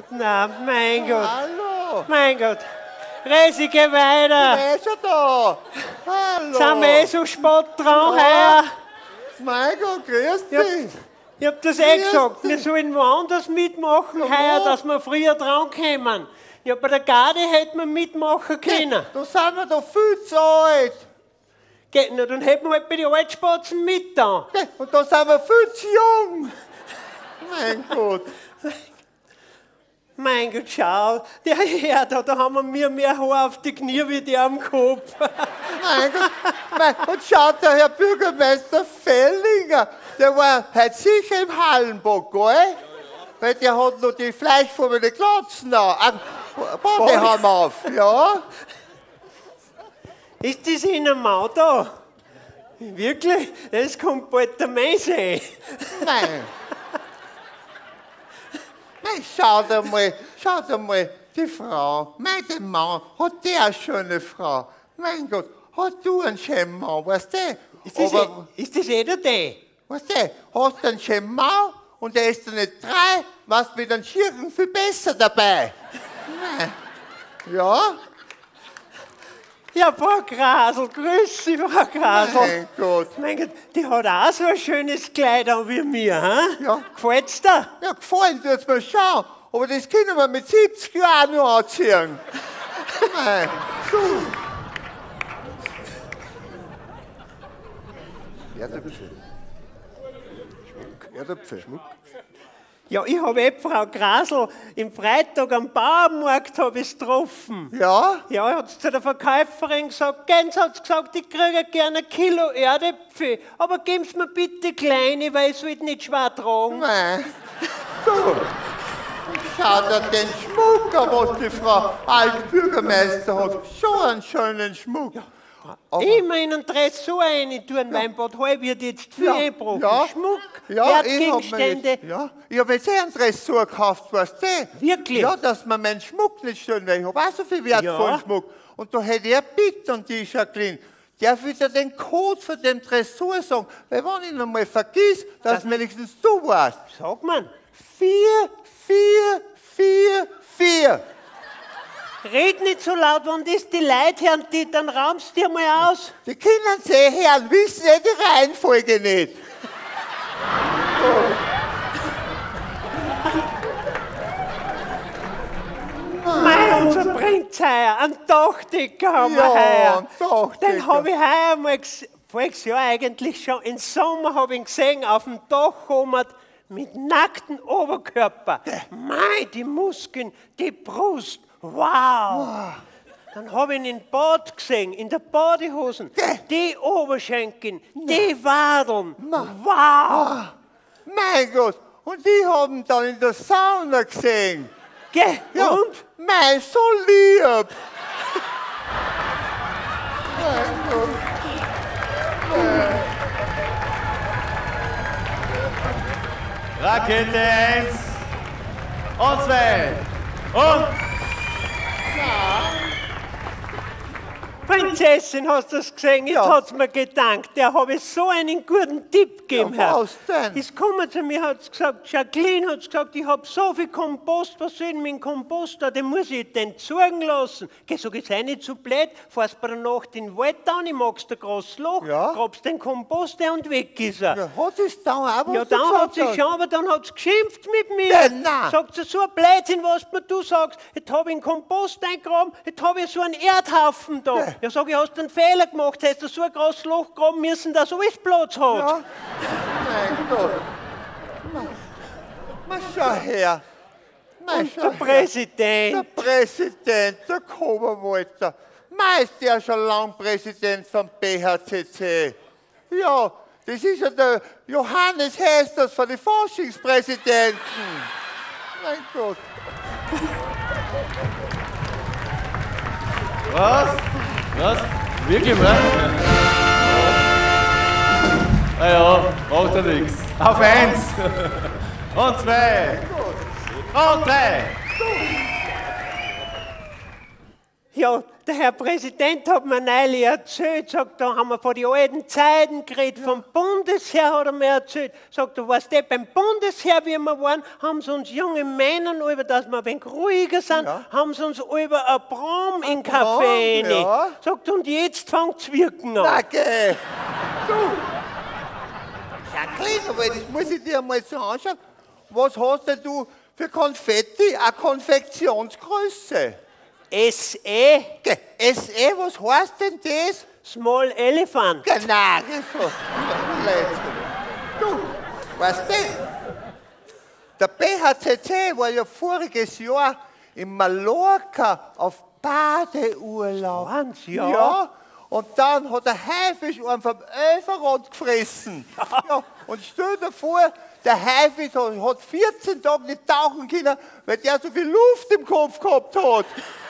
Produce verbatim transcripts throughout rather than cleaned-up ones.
Na, mein Gott. Hallo. Mein Gott. Resi, geh weiter. Wer ist schon da? Hallo. Sind wir eh so spät dran, Ja. heuer? Mein Gott, grüß Ja. dich. Ich hab das eh Grüß gesagt. dich. Wir sollen woanders mitmachen, Ja, heuer, wo? dass wir früher drankommen. Ja, bei der Garde hätten wir mitmachen können. Da sind wir doch viel zu alt. Geht nicht, dann hätten wir halt bei den Altspatzen mit da. Und da sind wir viel zu jung. Mein Gott. Mein Gott, schau, der Herr da, da haben wir mir mehr Haar auf die Knie wie der am Kopf. Mein Gott. Mein, und schaut der Herr Bürgermeister Fellinger, der war heute sicher im Hallenbock, gell? Weil der hat noch die fleischfarbene Glatzen da. Badehelm auf, ja? Ist das in einem Mau da? Wirklich? Es kommt bald der Messi. Nein. Nein, schaut einmal, schaut einmal, die Frau, mein der Mann, hat der eine schöne Frau. Mein Gott, hast du einen schönen Mann, weißt du? Ist das, Aber, eh, ist das eh der der? weißt du, hast du einen schönen Mann und der ist da nicht drei, warst mit einem Schirren viel besser dabei. Nein. Ja? Ja, Frau Grasel, grüß Sie, Frau Grasel. Mein Gott. Mein Gott, die hat auch so ein schönes Kleid an wie mir, hä? Ja. Gefällt's dir? Ja, gefallen tut's mir schon, aber das können wir mit siebzig Jahren noch anziehen. Nein. So. Erdäpfel. Schmuck. Erdäpfel. Schmuck. Ja, ich habe eh Frau Grasel im Freitag am Bauernmarkt hab ich's getroffen. Ja? Ja, hat zu der Verkäuferin gesagt, Gens hat gesagt, ich kriege gerne ein Kilo Erdäpfel, aber geben Sie mir bitte kleine, weil ich soll nicht schwer tragen. Nein. So. Schau dir den Schmuck an, was die Frau als Bürgermeister hat. So einen schönen Schmuck. Aber- Immer in einen Dressur rein tun, mein Bad Halb wird jetzt viel eingebrochen. ja, Schmuck, ja, ich hab mir Wertgegenstände. jetzt, ja, ich habe jetzt eh einen Dressur gekauft, weißt du? Wirklich? Ja, dass man meinen Schmuck nicht stört, weil ich habe auch so viel wertvollen Ja. Schmuck. Und da hätte ich eine Bitte an die Jacqueline. Darf ich dir den Code für den Dressur sagen? Weil wenn ich noch mal vergiss, dass wenigstens du weißt. Sag man, Vier, vier, vier, vier. red nicht so laut, wenn das die Leute hören, die, dann raumst dir mal aus. Die Kinder sehen hören, wissen ja die Reihenfolge nicht. Mei, unser Prinz heuer, einen Dachdecker haben wir Ja, heuer. einen Dachdecker. Den habe ich heuer mal gesehen, voriges Jahr eigentlich schon, im Sommer habe ich ihn gesehen, auf dem Dach oben mit nacktem Oberkörper. Mei, die Muskeln, die Brust, wow. Dann habe ich ihn im Bad gesehen, in der Badehosen, die Oberschenkeln, die Wadeln, wow. Mein Gott, und die haben dann in der Sauna gesehen. Geh, Ja, und? mein, so lieb. Mein Gott. Rakete eins und zwei und Prinzessin, hast du das gesehen? Jetzt Ja. hat's mir gedankt. Der habe ich so einen guten Tipp gegeben. Ja, Herr. was denn? Ist gekommen zu mir, hat's gesagt, Jacqueline hat's gesagt, ich habe so viel Kompost, was soll ich mit dem Kompost da? Den muss ich den entsorgen lassen. Geh, sag ich, sei nicht zu blöd, fahrst bei der Nacht in den Wald down, ich mag's ein großes Loch, Ja. grabst den Kompost ein und weg ist er. Ja, hat es dann auch was Ja, du dann hat gesagt sie hast? schon, aber dann hat sie geschimpft mit mir. Ja, nein. Sagt sie, so ein Blödsinn, was mir du sagst. Jetzt habe ich einen Kompost eingraben, jetzt habe ich so einen Erdhaufen da. Ja, ja sag ich, hast du einen Fehler gemacht, hättest du so ein großes Loch graben müssen, dass alles Platz hat. Ja. Mein Gott. Ma, ma schau her. Ma, Und schau der her. Präsident. Der Präsident, der Koberwalter. Ma ist der schon lang Präsident vom B H C C. Ja, das ist ja der Johannes Hesters von den Forschungspräsidenten. Mein Gott. was? Was? Wirklich, oder? Ah ja, macht ja nichts. Auf eins und zwei und drei. Ja, der Herr Präsident hat mir neulich erzählt, sagt, da haben wir von den alten Zeiten geredet, vom Bundesheer hat er mir erzählt. Sagt er, weißt du, beim Bundesheer, wie wir waren, haben sie uns junge Männer, über dass wir ein wenig ruhiger sind, Ja. haben sie uns über ein Brom in den Brom, Kaffee rein. ja. Sagt er, und jetzt fängt es wirken an. Danke. Du. Jacqueline, aber jetzt muss ich dir mal so anschauen. Was hast denn du für Konfetti? Eine Konfektionsgröße. S E, Ge- S E, was heißt denn das? Small Elephant. Genau, so. Du, weißt du, der B H C C war ja voriges Jahr in Mallorca auf Badeurlaub. Waren's, ja? Ja, und dann hat der Haifisch einen vom Elferrad gefressen. Ja, und stell dir vor, der Haifisch hat hat vierzehn Tage nicht tauchen können, weil der so viel Luft im Kopf gehabt hat.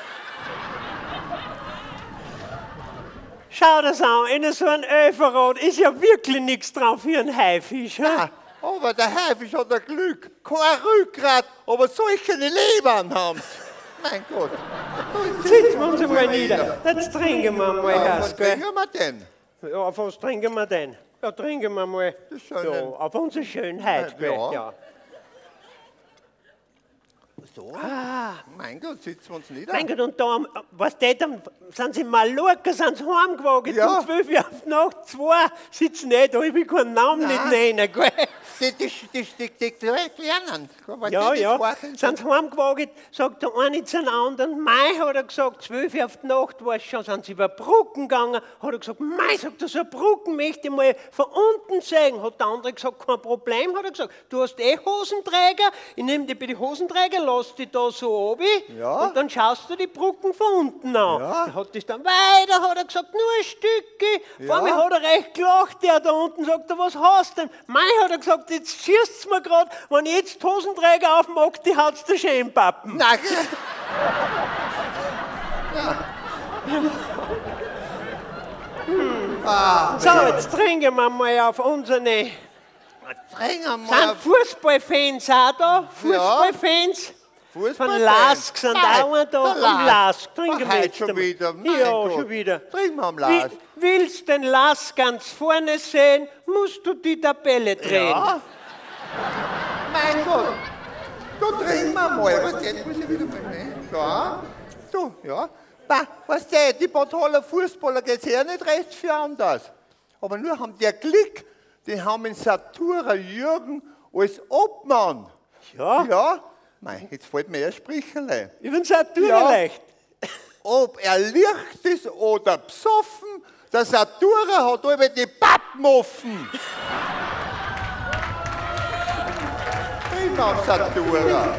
Schau das an, in so einem Öferrad ist ja wirklich nichts drauf für einen Haifisch. He? Ah, aber der Haifisch hat ein Glück. Kein Rückgrat, aber solche Lebern haben. Mein Gott. Sitzen wir uns einmal nieder. Jetzt trinken wir mal Ja, was, was gell? trinken wir denn? Ja, auf was trinken wir denn? Ja, trinken wir mal. Das Schöne. Ja, auf unsere Schönheit, gell? Ja. Ja. So? Ah, Mein Gott, sitzen wir uns nieder. mein Gott, und da, was die dann, sind sie in Mallorca, sind sie heimgewagen, Ja. um zwölf Uhr auf die Nacht, zwei, sitzen nicht, da hab ich keinen Namen nicht nennen, gell? Die, die, die, die, die Kleinen. weil Ja, die, die ja, Schwachen sind sie heimgewagen, sagt der eine zu den anderen, Mai, hat er gesagt, zwölf Uhr auf die Nacht war es schon, sind sie über Brücken gegangen, hat er gesagt, Mai, sagt er, so eine Brücken möchte ich mal von unten sehen, hat der andere gesagt, kein Problem, hat er gesagt, du hast eh Hosenträger, ich nehme dich bei den Hosenträger, lass dich da so oben Ja. und dann schaust du die Brücken von unten an. Ja. Der hat das dann weiter, hat er gesagt, nur ein Stückchen, vor Ja. mir hat er recht gelacht, der da unten, sagt er, was hast du denn? Mai, hat er gesagt, jetzt schießt's mir grad, wenn ich jetzt die Hosenträger aufmache, die hat's der Schämpappen. Nein, gell? So, jetzt trinken wir mal auf unsere. Trinken wir Sind mal. Fußballfans auch da? Fußballfans? Fußball. Von Lask sind auch da. der Am Lask. Trinken Ach, wir heute jetzt schon einmal. wieder. Mein Ja, Gott. schon wieder. Trinken wir am Wie, Lask. willst den Lask ganz vorne sehen, musst du die Tabelle drehen. Ja. Mein Gott. Du trinken wir mal. Was jetzt muss ich wieder mal nehmen. Ja. Du, ja. Bah, weißt du, die Portaler Fußballer geht es ja nicht recht für anders. Aber nur haben die ein Glück, die haben in Satura Jürgen als Obmann. Ja, Ja. Mei, jetzt fällt mir ein Sprichele. ich bin Saturn Ja. leicht. Ob er licht ist oder besoffen, der Satura hat über die Pappen offen. Immer am Satura.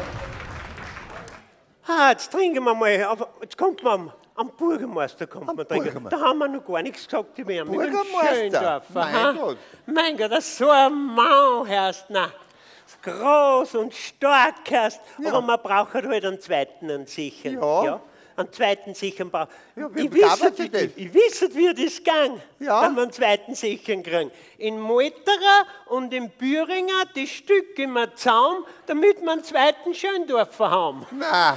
Ah, jetzt trinken wir mal. Auf, jetzt kommt man am, am Bürgermeister. Kommt Am man trinken. Bürgermeister. Da haben wir noch gar nichts gesagt über ihn. Bürgermeister? Schöndorf, Mein aha. Gott. Mein Gott, das ist so ein Mann, Herrst. Na, groß und stark, Herrst. Ja. Aber man braucht halt einen zweiten, einen sicheren. Ja. Einen zweiten sicheren braucht. Ja, wie ich kann man wisse, das? ich, ich wisse, wie das gang, Ja. wenn wir einen zweiten sicheren kriegen. In Molterer und in Büringer die Stücke im Zaum, damit wir einen zweiten Schöndorfer haben. Na,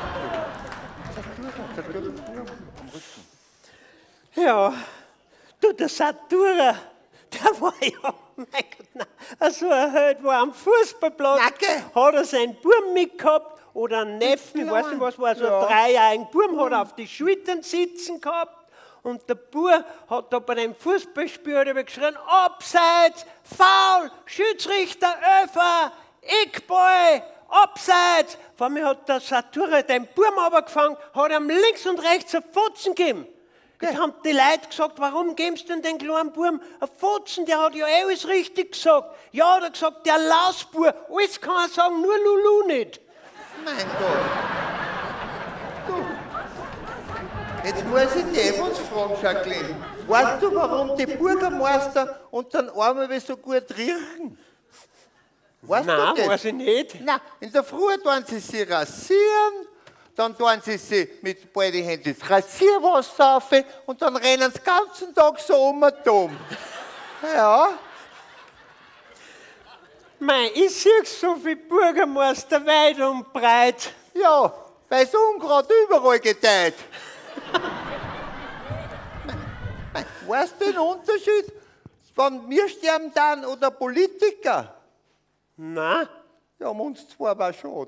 Ja, du, der Satura, der war ja, mein Gott, nein, so ein Held, war am Fußballplatz, Danke. hat er seinen Buben mitgehabt oder einen Neffen, ich weiß nicht was, war so Ja. ein dreijährigen Buben, hat er auf die Schultern sitzen gehabt und der Bub hat da bei dem Fußballspiel hat er geschrien, Abseits, Foul, Schiedsrichter, Öfer, Eckball, Abseits. Vor mir hat der Satura den Buben runtergefangen, hat ihm links und rechts einen Fotzen gegeben. Jetzt haben die Leute gesagt, warum gibst du denn den kleinen Buben einen Fotzen? Der hat ja eh alles richtig gesagt. Ja, hat er gesagt, der Lausbub, alles kann er sagen, nur Lulu nicht. mein Gott. Du, jetzt muss ich dich was fragen, Jacqueline. Weißt du, warum die Bürgermeister und dann einmal so gut riechen? Weißt Nein, du das? weiß ich nicht. Na, in der Früh tun sie sie rasieren, dann tun sie sie mit beiden Händen das Rasierwasser auf und dann rennen sie den ganzen Tag so um und um. Ja, Mei, ich sehe so viel Bürgermeister weit und breit. ja, weil es Unkraut überall gedeiht. Weißt du den Unterschied, wenn wir sterben dann oder Politiker? Na? Ja, um uns zwei war schon.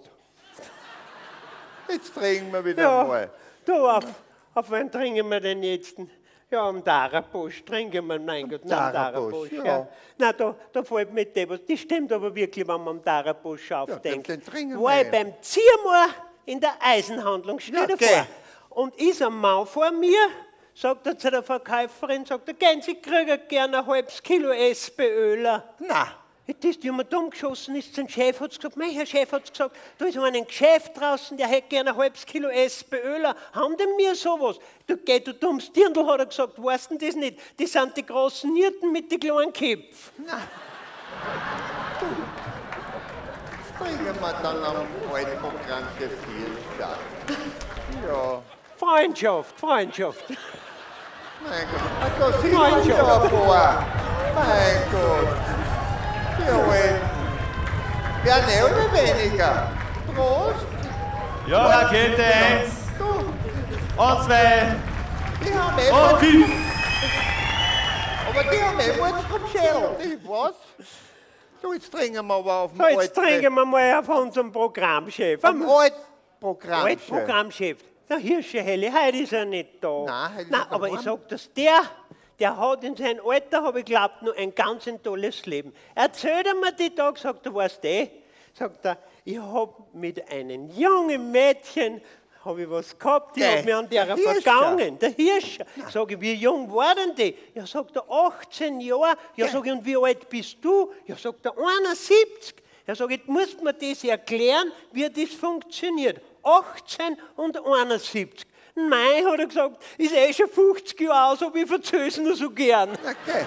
Jetzt trinken wir wieder Ja, mal. du, auf, auf wen trinken wir denn jetzt? Ja, am Darabusch trinken wir, mein Gott, nein, am Darabusch, Darabusch. ja. Ja. Nein, da, da fällt mir dir was. Das stimmt aber wirklich, wenn man am Darabusch aufdenkt. den trinken War wir. ich beim Ziermoor in der Eisenhandlung, stell Ja, dir geh. vor. Und ist ein Mann vor mir, sagt er zu der Verkäuferin, sagt er, gehen Sie kriegen gerne ein halbes Kilo SPÖler. Na, Das, die mir dumm geschossen ist, sein Chef hat gesagt, mein Herr Chef hat gesagt, da ist ein Geschäft draußen, der hätte gerne ein halbes Kilo SPÖler. Haben denn mir sowas? Du geh, du dummes Dirndl, hat er gesagt, weißt du das nicht? Das sind die großen Nierten mit den kleinen Köpfen. na. Du, trinken wir dann am Waldprogramm der Vielstadt. Ja, Freundschaft, Freundschaft. mein Gott. Da sind wir Freundschaft. schon vor. Mein Gott. Wir wollen. Wer mehr oder weniger? Prost. Ja, Rakete eins Du, und zwei die haben eh und was, fünf. aber die haben eh was vom Schädel. Ich was? Du, jetzt trinken wir aber auf dem So, jetzt alten- trinken wir mal auf unserem Programmchef. Am Am Altprogramm. Altprogrammchef. Der Hirsche-Helle, heute ist er nicht da. Nein, heute ist Nein, er aber daheim. ich sag das, der, der hat in seinem Alter, habe ich glaubt, nur ein ganz ein tolles Leben. Erzählt er mir die Tag, sagt er, weißt du, eh? Sagt er, ich habe mit einem jungen Mädchen, habe ich was gehabt, ich Gell, habe mich an der der Hirscher. vergangen, der Hirscher. Sag ich, wie jung war denn die? Ja, sagt er, achtzehn Jahre. Ja, sag ich, und wie alt bist du? Ja, sagt er, einundsiebzig. Ja, sag ich, jetzt musst du mir das erklären, wie das funktioniert. achtzehn und einundsiebzig. Nein, hat er gesagt, ist eh schon fünfzig Jahre aus, aber ich verzöge es nur so gern. Okay.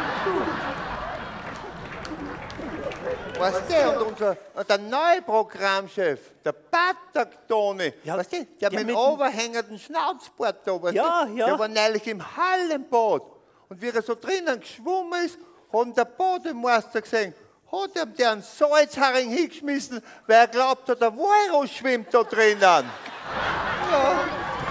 Weißt du, und unser und der neue Programmchef, der Patak Toni, Ja, weißt du, der, der mit dem mit dem- overhängenden Schnauzbart da, weißt Ja, du, ja. der war neulich im Hallenbad. Und wie er so drinnen geschwommen ist, hat ihn der Bademeister gesehen, hat ihm der einen Salzhering hingeschmissen, weil er glaubt hat, der Walrus schwimmt da drinnen. Ja.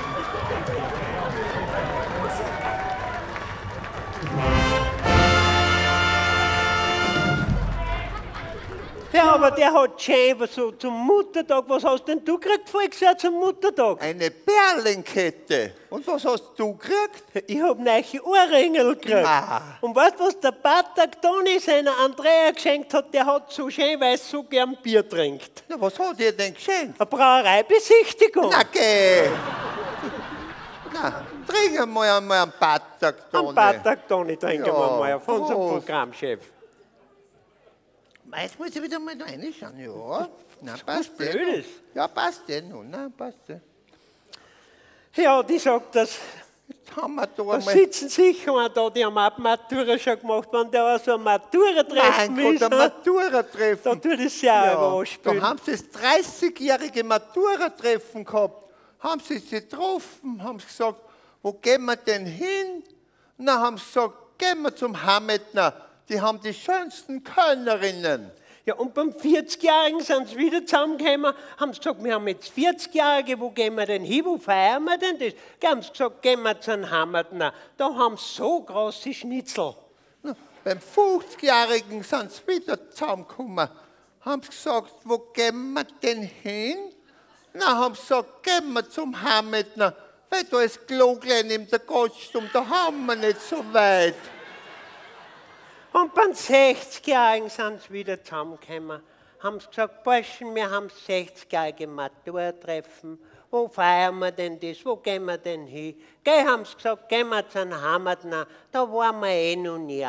Ja, aber der hat schön was so zum Muttertag. Was hast denn du gekriegt voriges Jahr zum Muttertag? Eine Perlenkette. Und was hast du gekriegt? Ich hab neue Ohrringel gekriegt. Ah. Und weißt du, was der Pater Toni seiner Andrea geschenkt hat? Der hat so schön, weil er so gern Bier trinkt. Na, was hat er denn geschenkt? Eine Brauereibesichtigung. Na, geh! Na, trinken wir mal einmal einen Patak, Am Toni. Pater Toni trinken Ja, wir mal auf unseren Prost. Programmchef. Jetzt muss ich wieder mal reinschauen, ja. Na, passt blöd eh. ist. Ja, passt eh nun, na, passt eh. Ja, die sagt das. Jetzt haben wir da Da einmal... sitzen sicher auch da, die haben auch die Matura schon gemacht. Wenn der auch so ein Matura-Treffen Mein Gott, ist, ein da Matura-Treffen. tut es ja auch Da anspielen. haben sie das dreißigjährige Matura-Treffen gehabt. Haben sie sich getroffen, haben sie gesagt, wo gehen wir denn hin? Na, haben sie gesagt, gehen wir zum Hametner. Die haben die schönsten Kölnerinnen. Ja, und beim vierzigjährigen sind sie wieder zusammengekommen, haben sie gesagt, wir haben jetzt vierzigjährige, wo gehen wir denn hin, wo feiern wir denn das? Die haben sie gesagt, gehen wir zu einem Hammertner. Da haben sie so große Schnitzel. Na, beim fünfzigjährigen sind sie wieder zusammengekommen. Haben sie gesagt, wo gehen wir denn hin? Na, haben sie gesagt, gehen wir zum Hametner. Weil da ist Gloglein in der Gaststube, da haben wir nicht so weit. Und beim sechzigjährigen sind sie wieder zusammengekommen, haben sie gesagt, Burschen, wir haben sechzigjährige Maturtreffen. Wo feiern wir denn das? Wo gehen wir denn hin? Geh, haben sie gesagt, gehen wir zu einem Hammertner. Da waren wir eh noch nie.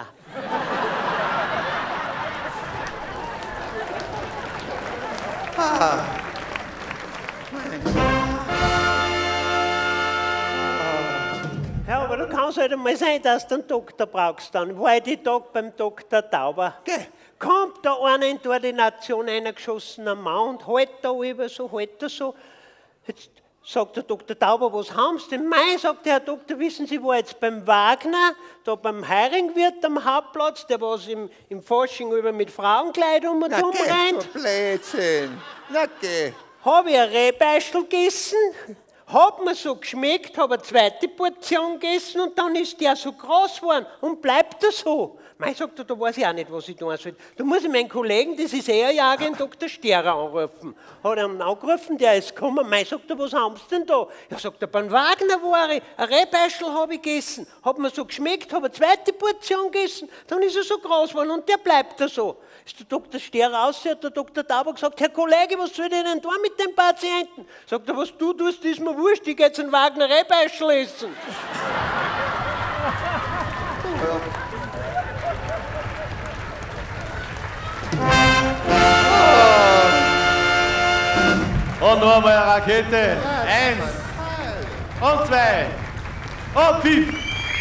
Ja, aber du kannst halt einmal sein, dass du einen Doktor brauchst dann. War ich die Tag beim Doktor Tauber. Geh. Kommt da einer in die Ordination eingeschossener Mann und hält da über so, hält da so. Jetzt sagt der Doktor Tauber, was haben Sie denn? Mei, sagt der Herr Doktor, wissen Sie, war jetzt beim Wagner, da beim Heiringwirt am Hauptplatz, der was im, im Fasching über mit Frauenkleid um und Na, um geh, rennt. so Blödsinn. Na, geh. Habe ich ein Rehbeischel gegessen, hat mir so geschmeckt, habe eine zweite Portion gegessen und dann ist der so groß geworden und bleibt er so. Mei, sagt er, da weiß ich auch nicht, was ich tun soll. Da muss ich meinen Kollegen, das ist Ehrjäger, den Doktor Sterer anrufen. Hat er ihn angerufen, der ist gekommen. Mei, sagt er, was haben Sie denn da? Ja, sagt er, beim Wagner war ich, ein Rehbeischl habe ich gegessen. Hat mir so geschmeckt, habe eine zweite Portion gegessen, dann ist er so groß geworden und der bleibt da so. Ist der Doktor Sterer raus, hat der Doktor Tauber gesagt, Herr Kollege, was soll ich denn tun mit dem Patienten? Sagt er, was du tust, ist mir wurscht, ich gehe jetzt einen Wagner Rehbeischl essen. Und noch einmal eine Rakete. Eins. Und zwei. Und Pfiff.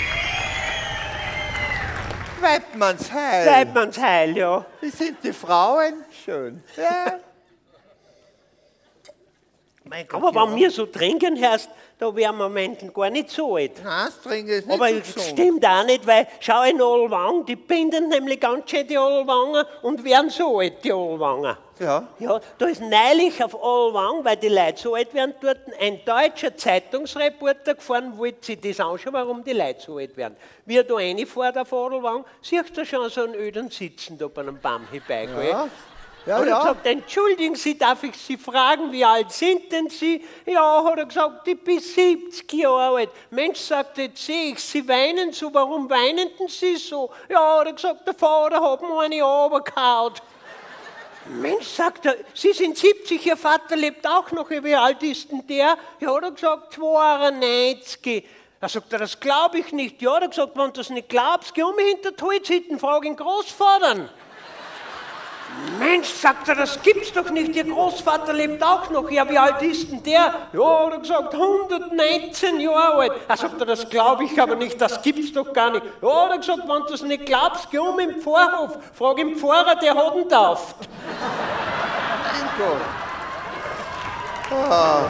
Weidmannsheil. Weidmannsheil, ja. Wie sind die Frauen? Schön. Ja. Mein Gott, aber wenn wir so trinken hörst, da wären wir Menschen gar nicht so alt. Nein, das Trinken ist nicht Aber so es gesund. stimmt auch nicht, weil schau in Ollwang, die binden nämlich ganz schön die Ollwanger und werden so alt, die Ollwanger. Ja. Ja, da ist neulich auf Ollwang, weil die Leute so alt werden dort, ein deutscher Zeitungsreporter gefahren, wollte sich das anschauen, warum die Leute so alt werden. Wie er da reinfährt auf Ollwang, siehst du schon so einen Öden sitzen da bei einem Baum vorbei. Ja. Ja, Hat er ja. gesagt, entschuldigen Sie, darf ich Sie fragen, wie alt sind denn Sie? Ja, hat er gesagt, ich bin siebzig Jahre alt. Mensch, sagt er, jetzt sehe ich, Sie weinen so, warum weinen denn Sie so? Ja, hat er gesagt, der Vater hat mir eine runtergehauen. Mensch, sagt er, Sie sind siebzig, Ihr Vater lebt auch noch, wie alt ist denn der? Ja, hat er gesagt, zweiundneunzig. Da sagt er, das glaube ich nicht. Ja, hat er gesagt, wenn du das nicht glaubst, geh um hinter die Holzhütten, frag den Großvater. Mensch, sagt er, das gibt's doch nicht, Ihr Großvater lebt auch noch. Ja, wie alt ist denn der? Ja, hat er gesagt, hundertneunzehn Jahre alt. Er sagt er, das glaube ich aber nicht, das gibt's doch gar nicht. Ja, hat er gesagt, wenn du es nicht glaubst, geh um im Pfarrhof, frag den Pfarrer, der hat ihn tauft. Mein Gott. Ah.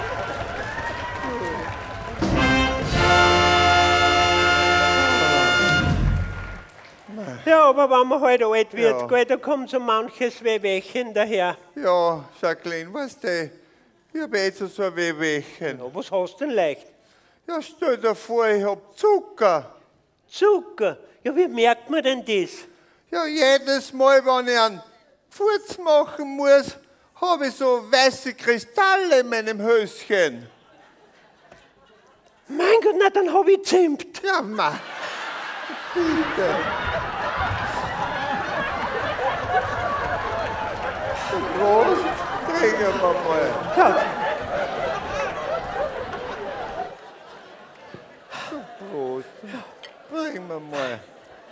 Ja, aber wenn man halt alt wird, Ja. gell, da kommt so manches Wehwehchen daher. Ja, Jacqueline, weißt du, ich habe jetzt so ein Wehwehchen. Ja, was hast du denn leicht? Ja, stell dir vor, ich hab Zucker. Zucker. Ja, wie merkt man denn das? Ja, jedes Mal, wenn ich einen Furz machen muss, habe ich so weiße Kristalle in meinem Höschen. Mein Gott, na, dann hab ich Zimt. Ja, ma. Bitte. Prost, trinken wir mal. Ja, Prost. Trinken wir mal.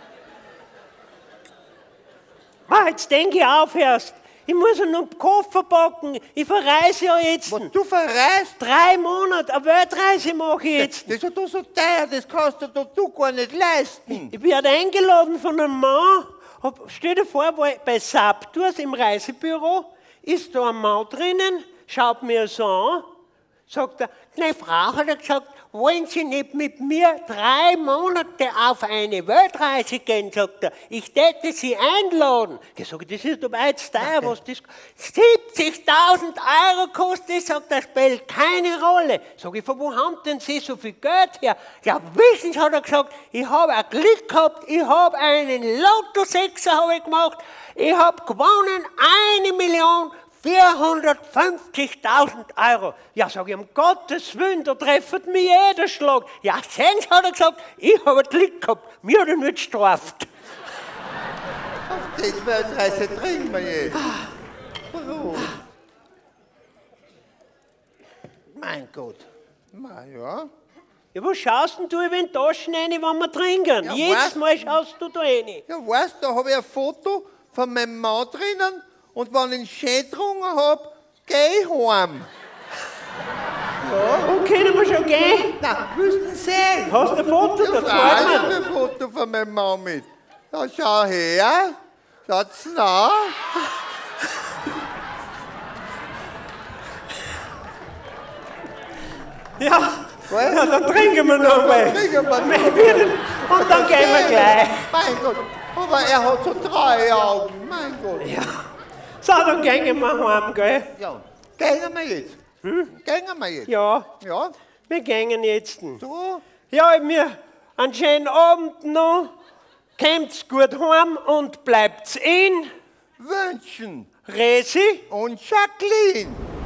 ah, jetzt denke ich auf erst. Ich muss ja noch einen Koffer packen. Ich verreise ja jetzt. Was, du verreist? Drei Monate, eine Weltreise mache ich jetzt. Das ist ja doch so teuer, das kannst du doch du gar nicht leisten. Ich werde eingeladen von einem Mann. Hab, stell dir vor, war ich bei Saptours im Reisebüro, ist da ein Mann drinnen, schaut mir so an, sagt er, nein, Frau, hat er gesagt, wollen Sie nicht mit mir drei Monate auf eine Weltreise gehen, sagt er. Ich täte Sie einladen. Ich sage, das ist doch weit teuer, was das siebzigtausend Euro kostet, sagt er, spielt keine Rolle. Sag ich, von wo haben denn Sie so viel Geld her? Ja, wissen Sie, hat er gesagt, ich habe ein Glück gehabt, ich habe einen Lotto-Sechser habe ich gemacht, ich habe gewonnen, eine Million vierhundertfünfzigtausend Euro. Ja, sag ich, um Gottes Willen, da trefft mich jeder Schlag. Ja, sehen Sie, hat er gesagt, ich habe Glück gehabt, mir hat er nicht gestraft. Auf die Weltreise trinken wir jetzt. Prost. Mein Gott. Na ja. Ja, wo schaust denn du in die Taschen rein, wenn wir trinken? Ja, Jedes was? Mal schaust du da rein. Ja, weißt du, da habe ich ein Foto von meinem Mann drinnen und wenn ich ihn schön getrunken habe, gehe ich heim. Und können wir schon gehen? Na, willst du sehen? Hast du ein Foto? Ja, Da Frau, zeig ich mir. habe ein Foto von meinem Mann mit. Ja, schau her. Schaut's nach. Ja, Was? ja, dann trinken wir noch mal. Trinken wir noch. Und dann gehen wir gleich. Mein Gott, aber er hat so drei Augen. Mein Gott. Ja. So, dann gehen wir heim, gell? Ja, gehen wir jetzt. Hm? Gehen wir jetzt? Ja, Ja? wir gehen jetzt. Du? Ja, mir einen schönen Abend noch. Kommt's gut heim und bleibt's in Wünschen Resi und Jacqueline.